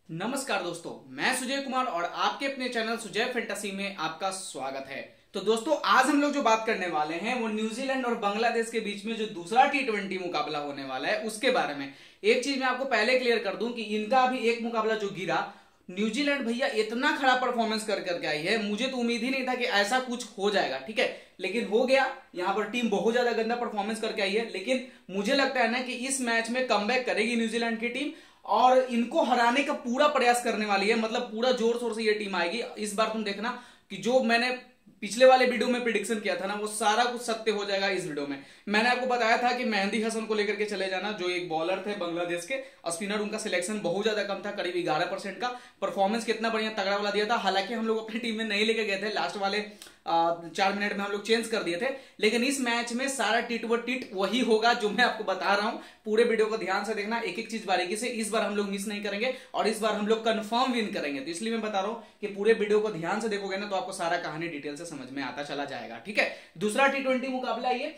नमस्कार दोस्तों, मैं सुजय कुमार और आपके अपने चैनल सुजय फैंटेसी में आपका स्वागत है। तो दोस्तों, आज हम लोग जो बात करने वाले हैं वो न्यूजीलैंड और बांग्लादेश के बीच में जो दूसरा टी20 मुकाबला होने वाला है उसके बारे में। एक चीज मैं आपको पहले क्लियर कर दूं कि इनका अभी एक मुकाबला जो गिरा, न्यूजीलैंड भैया इतना खराब परफॉर्मेंस करके आई है, मुझे तो उम्मीद ही नहीं था कि ऐसा कुछ हो जाएगा। ठीक है, लेकिन हो गया। यहाँ पर टीम बहुत ज्यादा गंदा परफॉर्मेंस करके आई है, लेकिन मुझे लगता है ना कि इस मैच में कमबैक करेगी न्यूजीलैंड की टीम और इनको हराने का पूरा प्रयास करने वाली है। मतलब पूरा जोर शोर से ये टीम आएगी। इस बार तुम देखना कि जो मैंने पिछले वाले वीडियो में प्रिडिक्शन किया था ना, वो सारा कुछ सत्य हो जाएगा इस वीडियो में। मैंने आपको बताया था कि मेहंदी हसन को लेकर के चले जाना, जो एक बॉलर थे बांग्लादेश के स्पिनर, उनका सिलेक्शन बहुत ज्यादा कम था, करीब 11% का। परफॉर्मेंस कितना बढ़िया तगड़ा वाला दिया था। हालांकि हम लोग अपनी टीम में नहीं लेके गए थे, लास्ट वाले 4 मिनट में हम लोग चेंज कर दिए थे। लेकिन इस मैच में सारा टिट व टिट वही होगा जो मैं आपको बता रहा हूं। पूरे वीडियो को ध्यान से देखना, एक एक चीज बारीकी से। इस बार हम लोग मिस नहीं करेंगे और इस बार हम लोग कंफर्म विन करेंगे। तो इसलिए मैं बता रहा हूं कि पूरे वीडियो को ध्यान से देखोगे ना तो आपको सारा कहानी डिटेल से समझ में आता चला जाएगा। ठीक है, दूसरा टी20 मुकाबला ये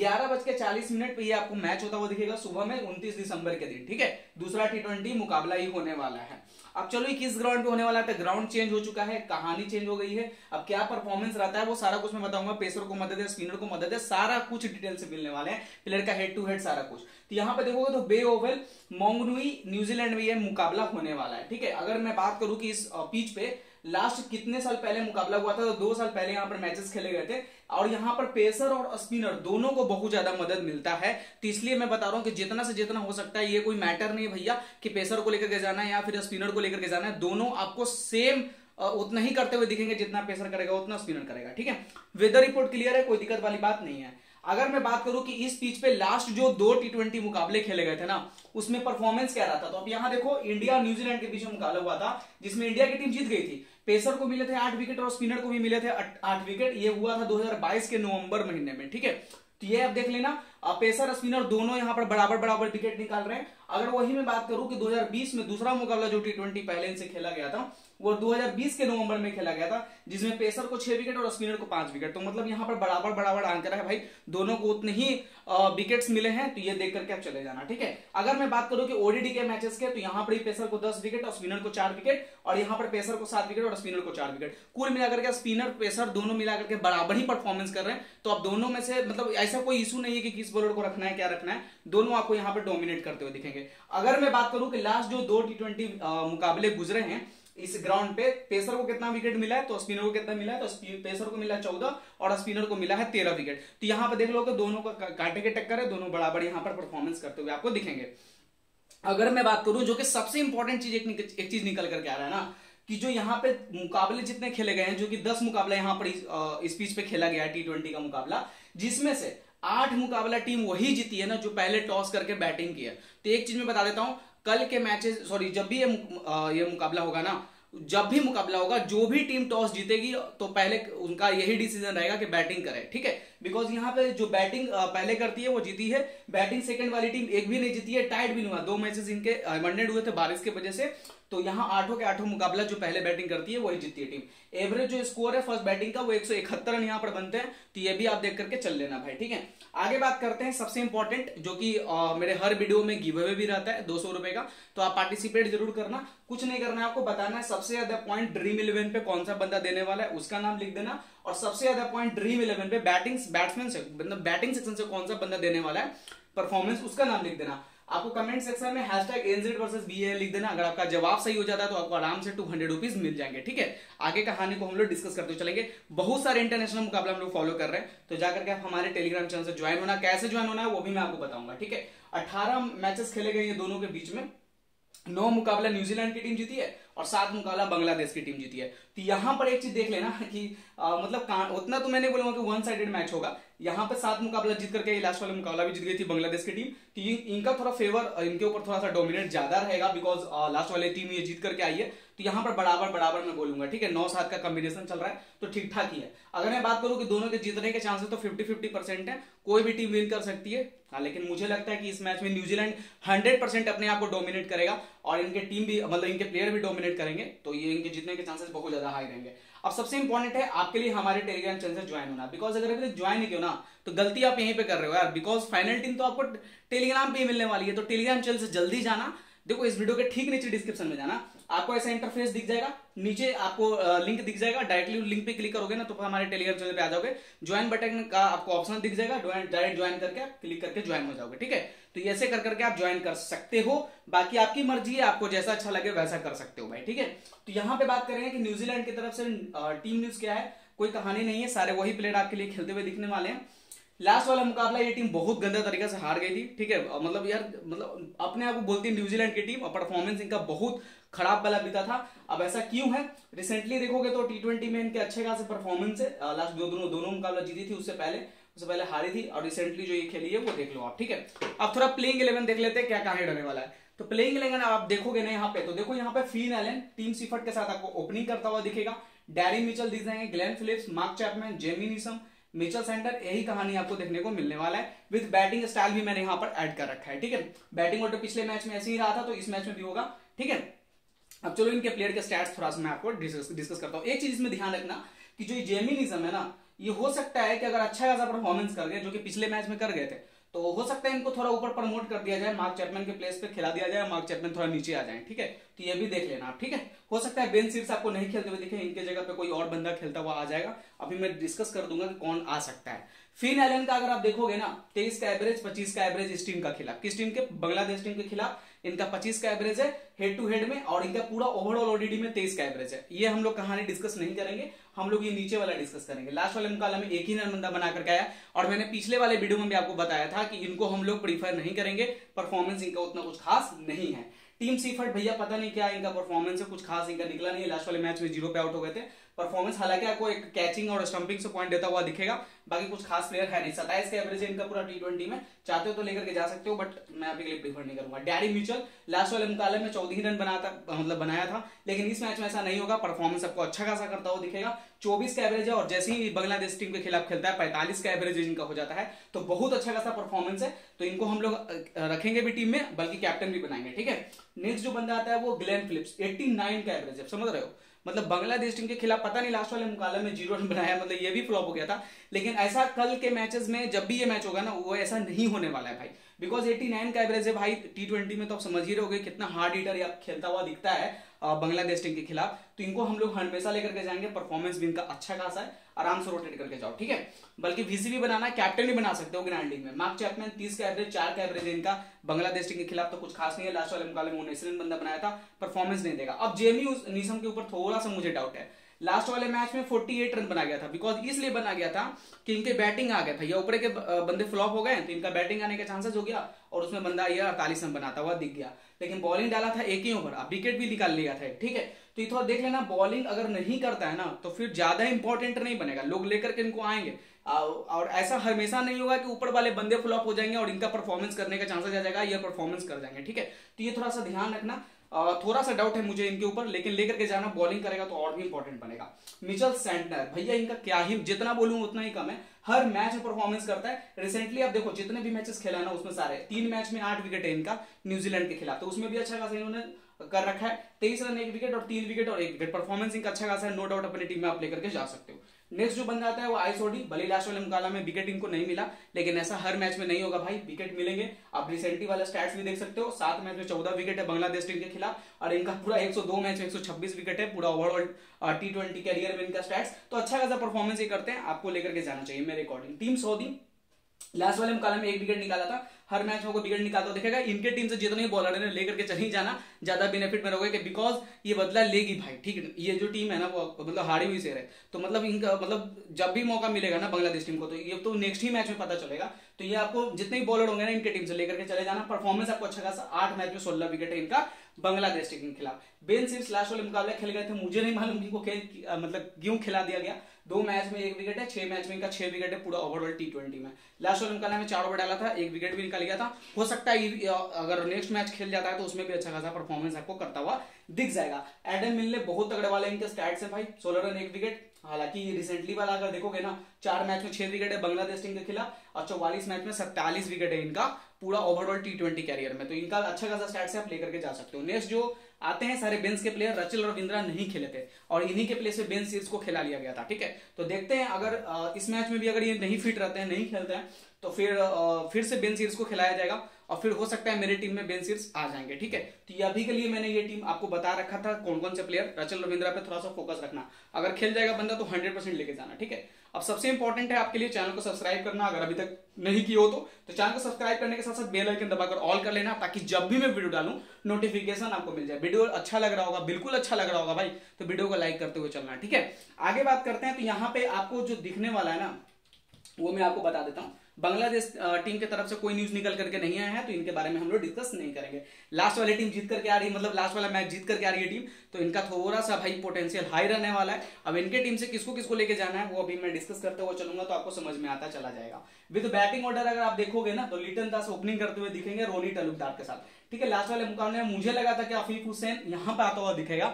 11:40 पे ये आपको मैच होता हुआ दिखेगा सुबह में 29 दिसंबर के दिन। ठीक है, दूसरा टी20 मुकाबला ही होने वाला है। अब चलो, ये किस ग्राउंड पे होने वाला है? ग्राउंड चेंज हो चुका है, कहानी चेंज हो गई है। अब क्या परफॉर्मेंस रहता है वो सारा कुछ मैं बताऊंगा। पेसर को मदद है, स्पिनर को मदद है, सारा कुछ डिटेल से मिलने वाले हैं। प्लेयर का हेड टू हेड सारा कुछ। तो यहाँ पे देखोगे तो बे ओवल मोंगनुई न्यूजीलैंड में ये मुकाबला होने वाला है। ठीक है, अगर मैं बात करूं कि इस पिच पे लास्ट कितने साल पहले मुकाबला हुआ था, तो 2 साल पहले यहाँ पर मैचेस खेले गए थे और यहाँ पर पेसर और स्पिनर दोनों को बहुत ज्यादा मदद मिलता है। तो इसलिए मैं बता रहा हूं कि जितना से जितना हो सकता है, ये कोई मैटर नहीं है भैया कि पेसर को लेकर के जाना है या फिर स्पिनर को लेकर के जाना है। दोनों आपको सेम उतना ही करते हुए दिखेंगे, जितना पेसर करेगा उतना स्पिनर करेगा। ठीक है, वेदर रिपोर्ट क्लियर है, कोई दिक्कत वाली बात नहीं है। अगर मैं बात करूं कि इस पिच पे लास्ट जो 2 टी20 मुकाबले खेले गए थे ना, उसमें परफॉर्मेंस क्या रहा था, तो अब यहां देखो, इंडिया और न्यूजीलैंड के बीच में मुकाबला हुआ था जिसमें इंडिया की टीम जीत गई थी। पेसर को मिले थे 8 विकेट और स्पिनर को भी मिले थे 8 विकेट। ये हुआ था 2022 के नवंबर महीने में। ठीक है, तो ये अब देख लेना, पेसर स्पिनर दोनों यहां पर बराबर बराबर विकेट निकाल रहे हैं। अगर वही मैं बात करूं कि 2020 में दूसरा मुकाबला जो टी20 पहले इनसे खेला गया था, वो 2020 के नवंबर में खेला गया था, जिसमें पेसर को 6 विकेट और स्पिनर को 5 विकेट। तो मतलब यहां पर बराबर बराबर आंकड़ा है भाई, दोनों को उतने ही विकेट्स मिले हैं। तो ये देख करके आप चले जाना। ठीक है, अगर मैं बात करूं कि ओडीडी के मैचेस के, तो यहां पर पेसर को 10 विकेट और स्पिनर को 4 विकेट, और यहां पर पेसर को 7 विकेट और स्पिनर को 4 विकेट। कुल मिलाकर के स्पिनर पेसर दोनों मिलाकर के बराबर ही परफॉर्मेंस कर रहे हैं। तो अब दोनों में से मतलब ऐसा कोई इशू नहीं है कि किस बॉलर को रखना है, क्या रखना है, दोनों आपको यहां पर डोमिनेट करते हुए दिखेंगे। अगर मैं बात करूं कि लास्ट जो 2 टी20 मुकाबले गुजरे हैं इस ग्राउंड पे, पेसर को कितना विकेट मिला है तो स्पिनर को कितना मिला है, तो पेसर को मिला है 14 और स्पिनर को मिला है 13 विकेट। तो यहां पर देख लो कि दोनों का कांटे के टक्कर है, दोनों बराबर यहां पर परफॉर्मेंस करते हुए आपको दिखेंगे। अगर मैं बात करूं, जो कि सबसे इंपॉर्टेंट चीज एक चीज निकल करके आ रहा है ना, कि जो यहाँ पे मुकाबले जितने खेले गए हैं, जो कि 10 मुकाबला यहाँ पर इस पिच पे खेला गया है टी20 का मुकाबला, जिसमें से 8 मुकाबला टीम वही जीती है ना जो पहले टॉस करके बैटिंग की है। तो एक चीज मैं बता देता हूं, कल के मैचेस, सॉरी, जब भी ये मुकाबला होगा ना, जब भी मुकाबला होगा, जो भी टीम टॉस जीतेगी तो पहले उनका यही डिसीजन रहेगा कि बैटिंग करे। ठीक है, बिकॉज यहाँ पे जो बैटिंग पहले करती है वो जीती है। बैटिंग सेकंड वाली टीम एक भी नहीं जीती है, टाइट भी नहीं हुआ। 2 मैचेस इनके वनडेड हुए थे बारिश की वजह से। तो यहाँ 8 के 8 मुकाबला जो पहले बैटिंग करती है वही जीतती है टीम। एवरेज जो स्कोर है फर्स्ट बैटिंग का वो 171 रन यहाँ पर बनते हैं। तो ये भी आप देख करके चल लेना भाई। ठीक है, आगे बात करते हैं सबसे इंपॉर्टेंट, जो कि मेरे हर वीडियो में गिव अवे भी रहता है 200 रुपए का। तो आप पार्टिसिपेट जरूर करना। कुछ नहीं करना है आपको, बताना है सबसे ज्यादा पॉइंट ड्रीम 11 पे कौन सा बंदा देने वाला है, उसका नाम लिख देना। और सबसे ज्यादा पॉइंट ड्रीम 11 पे बैट्समैन से, मतलब बैटिंग सेक्शन से कौन सा बंदा देने वाला है परफॉर्मेंस, उसका नाम लिख देना। आपको कमेंट सेक्शन में #NZ वर्सेस BAL लिख देना। अगर आपका जवाब सही हो जाता है तो आपको आराम से 200 रुपीज मिल जाएंगे। ठीक है, आगे कहानी को हम लोग डिस्कस करते हुए चलेंगे। बहुत सारे इंटरनेशनल मुकाबला हम लोग फॉलो कर रहे हैं, तो जाकर के आप हमारे टेलीग्राम चैनल से ज्वाइन होना। कैसे ज्वाइन होना है वो भी मैं आपको बताऊंगा। ठीक है, 18 मैचेस खेले गए ये दोनों के बीच में। 9 मुकाबला न्यूजीलैंड की टीम जीती है और 7 मुकाबला बांग्लादेश की टीम जीती है। तो यहां पर एक चीज देख लेना कि मतलब उतना तो मैं नहीं बोलूंगा कि 1 साइडेड मैच होगा। यहाँ पे 7 मुकाबला जीत करके लास्ट वाला मुकाबला भी जीत गई थी बांग्लादेश की टीम। तो इनका थोड़ा फेवर, इनके ऊपर थोड़ा सा डोमिनेट ज्यादा रहेगा, बिकॉज लास्ट वाली टीम ये जीत करके आई है। तो यहाँ पर बराबर बराबर मैं बोलूंगा। ठीक है, 9-7 का कॉम्बिनेशन चल रहा है, तो ठीक ठाक ही है। अगर मैं बात करूं कि दोनों के जीतने के चांसेस तो 50-50% है, कोई भी टीम विन कर सकती है। हाँ, लेकिन मुझे लगता है कि इस मैच में न्यूजीलैंड 100% अपने आप को डोमिनेट करेगा और इनके टीम भी, मतलब इनके प्लेयर भी डोमिनेट करेंगे। तो ये इनके जीतने के चांसेस बहुत ज्यादा हाई रहेंगे। अब सबसे इंपॉर्टेंट है आपके लिए हमारे टेलीग्राम चैनल से ज्वाइन होना, बिकॉज अगर अभी ज्वाइन नहीं किया ना तो गलती आप यहीं पे कर रहे हो यार, बिकॉज फाइनल टीम तो आपको टेलीग्राम पे ही मिलने वाली है। तो टेलीग्राम चैनल से जल्दी जाना, देखो इस वीडियो के ठीक नीचे डिस्क्रिप्शन में जाना, आपको ऐसा इंटरफेस दिख जाएगा, नीचे आपको लिंक दिख जाएगा, डायरेक्टली लिंक पे क्लिक करोगे ना तो हमारे टेलीग्राम चैनल पे आ जाओगे, ज्वाइन बटन का आपको ऑप्शन दिख जाएगा, डायरेक्ट ज्वाइन करके आप क्लिक करके ज्वाइन हो जाओगे, ठीक है। तो ऐसे कर करके आप ज्वाइन कर सकते हो, बाकी आपकी मर्जी है, आपको जैसा अच्छा लगे वैसा कर सकते हो भाई, ठीक है। तो यहाँ पे बात करेंगे कि न्यूजीलैंड की तरफ से टीम न्यूज क्या है, कोई कहानी नहीं है, सारे वही प्लेयर आपके लिए खेलते हुए दिखने वाले हैं। लास्ट वाला मुकाबला ये टीम बहुत गंदा तरीके से हार गई थी, ठीक है, मतलब यार मतलब अपने आप को बोलती है न्यूजीलैंड की टीम, और परफॉर्मेंस इनका बहुत खराब वाला बीता था। अब ऐसा क्यों है, रिसेंटली देखोगे तो T20 में इनके अच्छे खासे परफॉर्मेंस है, लास्ट दोनों मुकाबला जीती थी, उससे पहले हारी थी, और रिसेंटली जो ये खेली है वो देख लो आप, ठीक है। अब थोड़ा प्लेइंग 11 देख लेते हैं क्या कहानी रहने वाला है। तो प्लेइंग 11 आप देखोगे ना यहाँ पे, तो देखो यहाँ पे फिन एलन टीम सीफर्ट के साथ आपको ओपनिंग करता हुआ दिखेगा, डैरी मिचेल दिख जाएंगे, Glenn Phillips, Mark Chapman, Jimmy Neesham, Mitchell Santner, यही कहानी आपको देखने को मिलने वाला है। विद बैटिंग स्टाइल भी मैंने यहाँ पर ऐड कर रखा है, ठीक है। बैटिंग ऑर्डर पिछले मैच में ऐसे ही रहा था, तो इस मैच में भी होगा, ठीक है। अब चलो इनके प्लेयर के स्टैट्स थोड़ा सा मैं आपको डिस्कस करता हूँ। एक चीज इसमें ध्यान रखना कि जो जेमी नीसम है ना, ये हो सकता है कि अगर अच्छा खासा परफॉर्मेंस कर गए, जो कि पिछले मैच में कर गए थे, तो हो सकता है इनको थोड़ा ऊपर प्रमोट कर दिया जाए, मार्क चैपमैन के प्लेस पे खिला दिया जाए, मार्क चैपमैन थोड़ा नीचे आ जाए, ठीक है। तो ये भी देख लेना आप, ठीक है। हो सकता है बेन स्टिक्स आपको नहीं खेलते हुए दिखे, इनके जगह पे कोई और बंदा खेलता हुआ आ जाएगा, अभी मैं डिस्कस कर दूंगा कि कौन आ सकता है। फिन एलन का अगर आप देखोगे ना, 23 का एवरेज, 25 का एवरेज इस टीम का खिलाफ, किस टीम के, बांग्लादेश टीम के खिलाफ इनका 25 का एवरेज है हेड टू हेड में, और इनका पूरा ओवरऑल ओडीडी में 23 का एवरेज है। ये हम लोग कहानी डिस्कस नहीं करेंगे, हम लोग ये नीचे वाला डिस्कस करेंगे। लास्ट वाले मुकाबले में एक ही रन बंदा बना करके आया, और मैंने पिछले वाले वीडियो में भी आपको बताया था कि इनको हम लोग प्रीफर नहीं करेंगे, परफॉर्मेंस इनका उतना कुछ खास नहीं है। टीम सीफर्ट भैया पता नहीं क्या इनका परफॉर्मेंस है, कुछ खास इनका निकला नहीं है, लास्ट वाले मैच में 0 पे आउट हो गए थे। परफॉर्मेंस हालांकि आपको एक कैचिंग और स्टंपिंग से पॉइंट देता हुआ दिखेगा, बाकी कुछ खास प्लेयर है नहीं। 27 का एवरेज है इनका पूरा T20 में, चाहते हो तो लेकर के जा सकते हो, बट मैं अभी के लिए प्रीफर नहीं करूंगा। डैरी मिचेल लास्ट वाले मुकाबले में 14 रन बनाया था, लेकिन इस मैच में ऐसा नहीं होगा, परफॉर्मेंस आपको अच्छा खासा करता हुआ दिखेगा। 24 का एवरेज है, और जैसे ही बांग्लादेश टीम के खिलाफ खेलता है 45 का एवरेज इनका हो जाता है, तो बहुत अच्छा खासा परफॉर्मेंस है। तो इनको हम लोग रखेंगे भी टीम में, बल्कि कैप्टन भी बनाएंगे, ठीक है। नेक्स्ट जो बंदा आता है वो ग्लेन फिलिप्स, 89 का एवरेज है, समझ रहे हो, मतलब बांग्लादेश टीम के खिलाफ पता नहीं लास्ट वाले मुकाबले में 0 रन बनाया, मतलब ये भी फ्लॉप हो गया था। लेकिन ऐसा कल के मैचेस में जब भी ये मैच होगा ना, वो ऐसा नहीं होने वाला है भाई, बिकॉज 89 का एवरेज है भाई T20 में, तो आप समझ ही रहोगे कितना हार्ड हिटर खेलता हुआ दिखता है बांग्लादेश टीम के खिलाफ। तो इनको हम लोग हमेशा लेकर के जाएंगे, परफॉर्मेंस भी इनका अच्छा खासा है, आराम से रोटेट करके जाओ, ठीक है। बल्कि वीसी भी बनाना, कैप्टन भी बना सकते हो ग्रैंड लीग में। मार्क चैपमैन 30 का एवरेज, 4 का एवरेज है इनका, बांग्लादेश टीम के खिलाफ तो कुछ खास नहीं है, लास्ट वाले मुकाबले में 19 रन बंदा बनाया था, परफॉर्मेंस नहीं देगा। अब जेमी नीसम के ऊपर थोड़ा सा मुझे डाउट है, लास्ट वाले मैच में 48 रन बना गया था, बिकॉज इसलिए बना गया था कि इनके बैटिंग आ गए भैया, ऊपर के बंदे फ्लॉप हो गए, तो इनका बैटिंग आने का चांसेस हो गया, और उसमें बंदा ये 48 रन बनाता हुआ दिख गया। लेकिन बॉलिंग डाला था एक ही ओवर, अब विकेट भी निकाल लिया था, ठीक है। तो ये थोड़ा देख लेना, बॉलिंग अगर नहीं करता है ना, तो फिर ज्यादा इंपॉर्टेंट नहीं बनेगा, लोग लेकर के इनको आएंगे, और ऐसा हमेशा नहीं होगा कि ऊपर वाले बंदे फ्लॉप हो जाएंगे और इनका परफॉर्मेंस करने का चांसेस आ जाएगा, ये परफॉर्मेंस कर जाएंगे, ठीक है। तो ये थोड़ा सा ध्यान रखना, थोड़ा सा डाउट है मुझे इनके ऊपर, लेकिन लेकर के जाना, बॉलिंग करेगा तो और भी इंपॉर्टेंट बनेगा। मिचेल सेंटनर भैया, इनका क्या ही, जितना बोलूं उतना ही कम है, हर मैच में परफॉर्मेंस करता है। रिसेंटली आप देखो जितने भी मैचेस खेला ना, उसमें सारे 3 मैच में 8 विकेट है इनका न्यूजीलैंड के खिलाफ, तो उसमें भी अच्छा खासा इन्होंने कर रखा है। 23 रन 1 विकेट, और 3 विकेट और 1 विकेट, परफॉर्मेंस इनका अच्छा खासा है, नो डाउट अपनी टीम में आप लेकर के जा सकते हो। नेक्स्ट जो बंदा आता है वो आइसोडी, भले लास्ट वाले मुकाबला में विकेट इनको नहीं मिला, लेकिन ऐसा हर मैच में नहीं होगा भाई, विकेट मिलेंगे। आप रिसेंटली वाला स्टैट्स भी देख सकते हो, 7 मैच में 14 विकेट है बांग्लादेश टीम के खिलाफ, और इनका पूरा 102 मैच में 126 विकेट है, पूरा ओवरऑल T20 कैरियर में इनका स्टैट्स, तो अच्छा खासा परफॉर्मेंस ये करते हैं, आपको लेकर के जाना चाहिए मेरे अकॉर्डिंग। टीम सऊदी लास्ट वाले मुकाबले में 1 विकेट निकाला था, हर मैच में को विकेट निकालता दिखेगा। इनके टीम से जितने बॉलर है लेकर के चल ही जाना, ज्यादा बेनिफिट में रहोगे, बिकॉज ये बदला लेगी भाई, ठीक है। ये जो टीम है ना, वो मतलब हारी हुई शेर है, तो मतलब इनका मतलब जब भी मौका मिलेगा ना बांग्लादेश टीम को, तो ये तो नेक्स्ट ही मैच में पता चलेगा। तो ये आपको जितने भी बॉलर होंगे ना इनके टीम से लेकर के चले जाना, परफॉर्मेंस आपको अच्छा खासा, 8 मैच में 16 विकेट है इनका बांग्लादेश टीम के खिलाफ। बेन स्टिक्स लास्ट वाले मुकाबले खेल गए थे, मुझे नहीं मालूम इनको मतलब क्यों खिला दिया गया। 2 मैच में 1 विकेट है, 6 मैच में इनका 6 विकेट है पूरा ओवरऑल T20 में। लास्ट वाले मुकाबले में 4 ओवर डाला था, 1 विकेट भी निकाल गया था। हो सकता है अगर नेक्स्ट मैच खेल जाता है तो उसमें भी अच्छा खासा परफॉर्मेंस आपको करता हुआ दिख जाएगा। एडम मिलने बहुत तगड़े वाले इनके स्टैट्स है भाई, 16 रन 1 विकेट। हालांकि रिसेंटली वाला अगर देखोगे ना, 4 मैच में 6 विकेट है बांग्लादेश टीम के खिलाफ, और 44 मैच में 47 विकेट है इनका पूरा ओवरऑल T20 कैरियर में, तो इनका अच्छा खासा स्टैट्स है, आप लेकर के जा सकते हो। नेक्स्ट जो आते हैं सारे बेंच के प्लेयर, रचिल रविंद्रा नहीं खेले थे, और इन्हीं के प्लेस पे बेन स्टिक्स को खिला लिया गया था, ठीक है। तो देखते हैं अगर इस मैच में भी अगर ये नहीं फिट रहते हैं, नहीं खेलते हैं, तो फिर से बेन स्टिक्स को खिलाया जाएगा, और फिर हो सकता है मेरी टीम में बेन स्टिल्स आ जाएंगे। ठीक है, तो ये अभी के लिए मैंने ये टीम आपको बता रखा था कौन कौन से प्लेयर। रचिन रविंद्रा पे थोड़ा सा फोकस रखना, अगर खेल जाएगा बंदा तो 100% लेके जाना। ठीक है, अब सबसे इंपॉर्टेंट है आपके लिए चैनल को सब्सक्राइब करना, अगर अभी तक नहीं किया हो तो चैनल को सब्सक्राइब करने के साथ साथ बेल आइकन दबाकर ऑल कर लेना, ताकि जब भी मैं वीडियो डालूं नोटिफिकेशन आपको मिल जाए। वीडियो अच्छा लग रहा होगा, बिल्कुल अच्छा लग रहा होगा भाई, तो वीडियो को लाइक करते हुए चलना। ठीक है, आगे बात करते हैं। तो यहाँ पे आपको जो दिखने वाला है ना, वो मैं आपको बता देता हूं। बांग्लादेश टीम की तरफ से कोई न्यूज निकल करके नहीं आया है, तो इनके बारे में हम लोग डिस्कस नहीं करेंगे। लास्ट वाली टीम जीत करके आ रही है, मतलब लास्ट वाला मैच जीत करके आ रही है टीम, तो इनका थोड़ा सा भाई पोटेंशियल हाई रहने वाला है। अब इनके टीम से किसको किसको लेके जाना है वो अभी मैं डिस्कस करते हुए चलूंगा, तो आपको समझ में आता चला जाएगा। विद बैटिंग ऑर्डर अगर आप देखोगे ना, तो लिटन दास ओपनिंग करते हुए दिखेंगे रोनी तालुकदार के साथ। ठीक है, लास्ट वाले मुकाबले में मुझे लगा था कि आफीफ हुसैन यहां पर आता हुआ दिखेगा,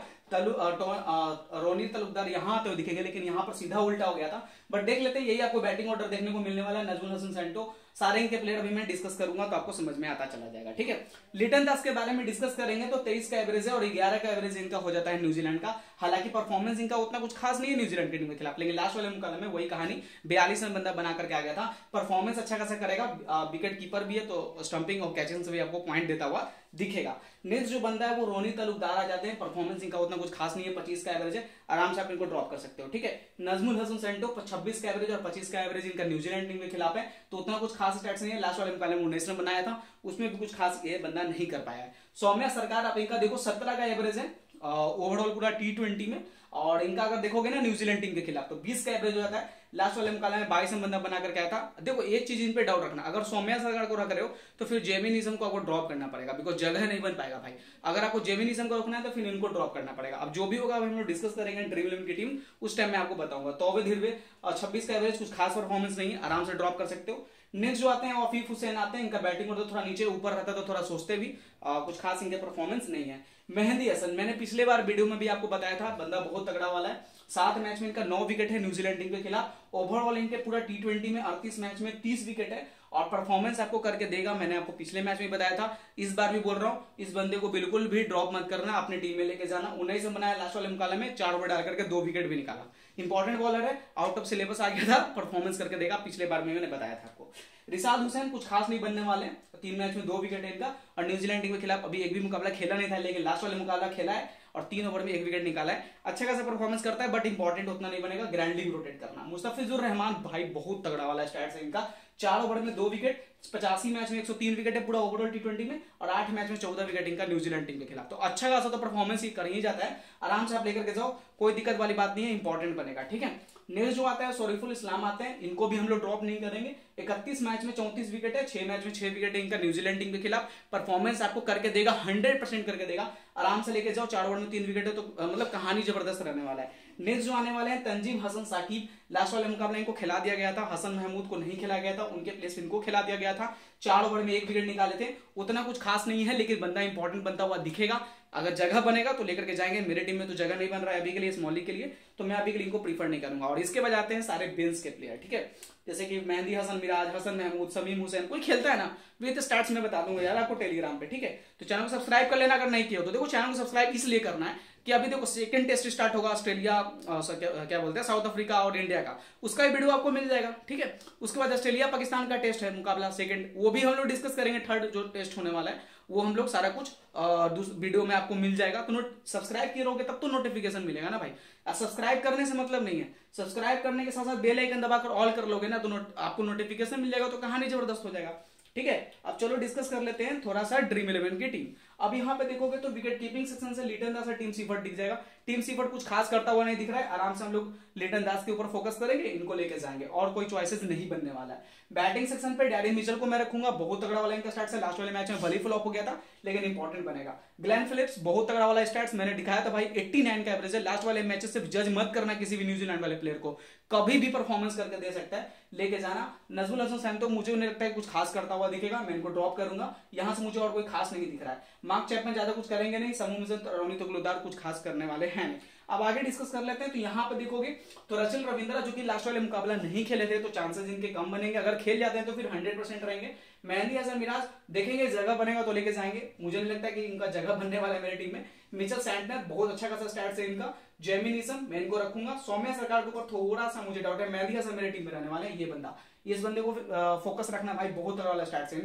रोनी तालुकदार यहां आते हुए दिखेंगे, लेकिन यहां पर सीधा उल्टा हो गया था। बट देख लेते हैं, यही आपको बैटिंग ऑर्डर देखने को मिलने वाला है। नजमुल हसन सेंटो, सारे इनके प्लेयर अभी मैं डिस्कस करूंगा, तो आपको समझ में आता चला जाएगा। ठीक है, लिटन दास के बारे में डिस्कस करेंगे तो 23 का एवरेज है और 11 का एवरेज इनका हो जाता है न्यूजीलैंड का। हालांकि परफॉर्मेंस इनका उतना कुछ खास नहीं है न्यूजीलैंड की टीम के खिलाफ, लेकिन लास्ट वाले मुकाबले में वही कहानी, 42 रन बंदा बना करके आ गया था। परफॉर्मेंस अच्छा खासा करेगा, विकेट कीपर भी है, तो स्टंपिंग और कैचिंग से भी आपको पॉइंट देता हुआ दिखेगा। नेक्स्ट जो बंदा है वो रोनी तालुकदार आ जाते हैं। परफॉर्मेंस इनका उतना कुछ खास नहीं है, 25 का एवरेज है, आराम से आप इनको ड्रॉप कर सकते हो। ठीक है, नजमुल हसन सेंटो 26 का एवरेज और 25 का एवरेज इनका न्यूजीलैंड टीम के खिलाफ है, तो उतना कुछ खास स्टैट्स नहीं है। लास्ट वाले मुकाबले में 19 रन बनाया था, उसमें भी कुछ खास ये बंदा नहीं कर पाया है। सौम्या सरकार आप इनका देखो 17 का एवरेज है ओवरऑल पूरा T20 में, और इनका अगर देखोगे ना न्यूजीलैंड टीम के खिलाफ तो 20 का एवरेज हो जाता है। लास्ट वाले मुकाबले में 22 रन बंदा बना करके आया था। देखो एक चीज इन पे डाउट रखना, अगर सौम्या सरकार को रख रहे हो तो फिर जेमिनिज्म को आपको ड्रॉप करना पड़ेगा, बिकॉज जगह नहीं बन पाएगा भाई। अगर आपको जेमिनिज्म को रखना है तो फिर इनको ड्रॉप करना पड़ेगा। अब जो भी होगा हम लोग डिस्कस करेंगे ड्रीम इलेवन की टीम, उस टाइम में आपको बताऊंगा। तौबे धीरवे 26 का एवरेज, कुछ खास परफॉर्मेंस नहीं है, आराम से ड्रॉप कर सकते हो। नेक्स्ट जो आते हैं आफीफ हुसैन आते हैं, इनका बैटिंग ऑर्डर थोड़ा नीचे ऊपर रहता है, तो थोड़ा सोचते भी कुछ खास इनके परफॉर्मेंस नहीं है। मेहंदी हसन, मैंने पिछले बार वीडियो में भी आपको बताया था, बंदा बहुत तगड़ा वाला है। 7 मैच में इनका 9 विकेट है न्यूजीलैंड टीम के खिलाफ। ओवरऑल इनके पूरा T20 में 38 मैच में 30 विकेट है, और परफॉर्मेंस आपको करके देगा। मैंने आपको पिछले मैच में बताया था, इस बार भी बोल रहा हूं, इस बंदे को बिल्कुल भी ड्रॉप मत करना, अपनी टीम में लेके जाना। 19 रन बनाया लास्ट वाले मुकाबले में, 4 ओवर डाल करके 2 विकेट भी निकाला। इंपॉर्टेंट बॉलर है, आउट ऑफ सिलेबस आ गया था, परफॉर्मेंस करके देगा, पिछले बार में मैंने बताया था आपको। रिसाद हुसैन कुछ खास नहीं बनने वाले हैं, 3 मैच में 2 विकेट है इनका, और न्यूजीलैंड टीम के खिलाफ अभी एक भी मुकाबला खेला नहीं था, लेकिन लास्ट वाले मुकाबला खेला है और 3 ओवर में 1 विकेट निकाला है। अच्छा खासा परफॉर्मेंस करता है, बट इंपॉर्टेंट उतना नहीं बनेगा, ग्रैंडली रोटेट करना। मुस्तफिजुर रहमान भाई बहुत तगड़ा वाला स्टैट्स है इनका, 4 ओवर में 2 विकेट, 85 मैच में 103 विकेट है पूरा ओवरऑल T20 में, और 8 मैच में 14 विकेट इनका न्यूजीलैंड टीम के खिलाफ। तो अच्छा खासा तो परफॉर्मेंस ही कर ही जाता है, आराम से आप लेकर के जाओ, कोई दिक्कत वाली बात नहीं है, इंपॉर्टेंट बनेगा। ठीक है, नेक्स्ट जो आता है शरीफुल इस्लाम आते हैं, इनको भी हम लोग ड्रॉप नहीं करेंगे। 31 मैच में 34 विकेट है, 6 मैच में 6 विकेट है इनका न्यूजीलैंड टीम के खिलाफ। परफॉर्मेंस आपको करके देगा, 100% करके देगा, आराम से लेके जाओ। 4 ओवर में 3 विकेट है, तो मतलब कहानी जबरदस्त रहने वाला है। नेक्स्ट जो आने वाले हैं तंजीम हसन साकिब, लास्ट वाले मुकाबले इनको खिला दिया गया था, हसन महमूद को नहीं खिलाया गया था, उनके प्लेस इनको खिला दिया गया था। 4 ओवर में 1 विकेट निकाले थे, उतना कुछ खास नहीं है, लेकिन बंदा इंपॉर्टेंट बनता हुआ दिखेगा। अगर जगह बनेगा तो लेकर के जाएंगे, मेरे टीम में तो जगह नहीं बन रहा है अभी के लिए, स्मॉली के लिए, तो मैं अभी के लिए इनको प्रीफर नहीं करूंगा। और इसके बाद आते हैं सारे बेंच के प्लेयर। ठीक है, जैसे कि मेहंदी हसन मिराज, हसन महमूद, समीम हुसैन, कोई खेलता है ना, विद स्टार्ट्स में बता दूंगा यार आपको टेलीग्राम पे। ठीक है, तो चैनल को सब्सक्राइब कर लेना अगर नहीं किया तो। देखो चैनल को सब्सक्राइब इसलिए करना है कि अभी देखो सेकंड टेस्ट स्टार्ट होगा ऑस्ट्रेलिया, क्या बोलते हैं, साउथ अफ्रीका और इंडिया का, उसका वीडियो आपको मिल जाएगा। ठीक है, उसके बाद ऑस्ट्रेलिया पाकिस्तान का टेस्ट है मुकाबला सेकंड, वो भी हम लोग डिस्कस करेंगे। थर्ड जो टेस्ट होने वाला है वो हम लोग सारा कुछ वीडियो में आपको मिल जाएगा। तो सब्सक्राइब किए रहोगे तब तो नोटिफिकेशन मिलेगा ना भाई। सब्सक्राइब करने से मतलब नहीं है, सब्सक्राइब करने के साथ साथ बेल आइकन दबाकर ऑल कर लोगे ना, तो आपको नोटिफिकेशन मिल जाएगा, तो कहानी जबरदस्त हो जाएगा। ठीक है, अब चलो डिस्कस कर लेते हैं थोड़ा सा ड्रीम 11 की टीम। अब यहाँ पे देखोगे तो विकेट कीपिंग सेक्शन से लिटन दास और टीम सीफर्ट दिख जाएगा। टीम सीफर्ट कुछ खास करता हुआ नहीं दिख रहा है, आराम से हम लोग लिटन दास के ऊपर फोकस करेंगे, इनको लेके जाएंगे, और कोई चॉइसेस नहीं बनने वाला है। बैटिंग सेक्शन पे डैरेन मिचेल को मैं रखूंगा, बहुत तगड़ा वाला इनका स्टार्ट है, लास्ट वाले मैच में भले फ्लॉप हो गया था लेकिन इंपॉर्टेंट बनेगा। ग्लेन फिलिप्स बहुत तगड़ा वाला स्टार्ट, मैंने दिखाया था भाई, 89 का एवरेज है। लास्ट वाले मैचेस से जज मत करना किसी भी न्यूजीलैंड वाले प्लेयर को, कभी भी परफॉर्मेंस करके दे सकता है, लेके जाना। नजमुल हसन सेंटो मुझे नहीं लगता है कुछ खास करता हुआ दिखेगा, मैं इनको ड्रॉप करूंगा, यहां से मुझे और कोई खास नहीं दिख रहा है। मार्क चैपमैन ज्यादा कुछ करेंगे नहीं, समूह में रोनी तालुकदार कुछ खास करने वाले हैं नहीं। अब आगे डिस्कस कर लेते हैं। तो यहाँ पे देखोगे तो रचिन रविंद्रा जो कि लास्ट वाले मुकाबला नहीं खेले थे, तो चांसेस इनके कम बनेंगे, अगर खेल जाते हैं तो फिर 100% रहेंगे। मेहंदी हसन मिराज देखेंगे, जगह बनेगा तो लेके जाएंगे, मुझे नहीं लगता कि इनका जगह बनने वाला है मेरी टीम में। मिचेल सैंटनर बहुत अच्छा खासा स्टार्ट है इनका। जेमिनिसन मैं इनको रखूंगा। सौम्या सरकार के ऊपर थोड़ा सा मुझे डाउट है, मेहंदी हसन मेरी टीम में रहने वाले हैं, ये बंदा, इस बंदे को फोकस रखना भाई, बहुत तरह वाला स्टार्ट है इनका।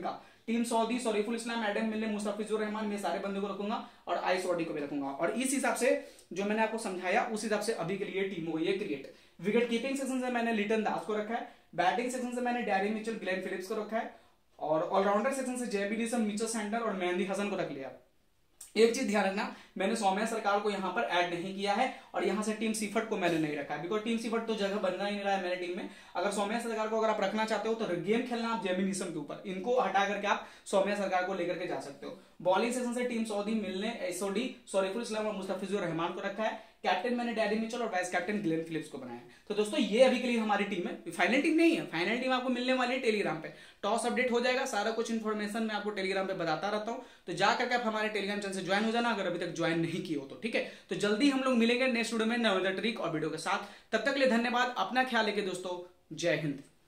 Team Southee Shoriful Islam, Adam Milne, Mustafizur Rahman, मैं सारे बंदे को रखूंगा और आइस वाडी को भी रखूंगा। और इस हिसाब से जो मैंने आपको समझाया उस हिसाब से अभी के लिए टीम हो गई है क्रिएट। विकेट कीपिंग सेक्शन से मैंने लिटन दास को रखा है, बैटिंग सेक्शन से मैंने डैरी मिचेल, ग्लेन फिलिप्स को रखा है, और ऑलराउंडर सेक्शन से जेबी डिसन, मिचेल सैंडर और मेहंदी हसन को रख लिया। एक चीज ध्यान रखना, मैंने सौम्या सरकार को यहां पर ऐड नहीं किया है और यहां से टीम सीफर्ट को मैंने नहीं रखा है, बिकॉज टीम सीफर्ट तो जगह बनना ही नहीं रहा है मेरे टीम में। अगर सौम्या सरकार को अगर आप रखना चाहते हो तो गेम खेलना आप जेमी निसम के ऊपर, इनको हटा करके आप सौम्या सरकार को लेकर के जा सकते हो। बॉलिंग सेक्शन से team Southee, Milne, Sodhi, Shoriful Islam और मुस्तफिजुर रहमान को रखा है। कैप्टन मैंने डैरी मिचेल और वाइस कैप्टन ग्लेन फिलिप्स को बनाया। तो दोस्तों ये अभी के लिए हमारी टीम है, फाइनल टीम नहीं है, फाइनल टीम आपको मिलने वाली है टेलीग्राम पे। टॉस अपडेट हो जाएगा, सारा कुछ इन्फॉर्मेशन मैं आपको टेलीग्राम पे बताता रहता हूं, तो जा करके आप हमारे टेलीग्राम चैनल से ज्वाइन हो जाना अगर अभी तक ज्वाइन नहीं किए हो तो, ठीक है। तो जल्दी हम लोग मिलेंगे नेक्स्ट वीडियो में नए ट्रिक और वीडियो के साथ। तब तक के लिए धन्यवाद, अपना ख्याल रखिए दोस्तों, जय हिंद।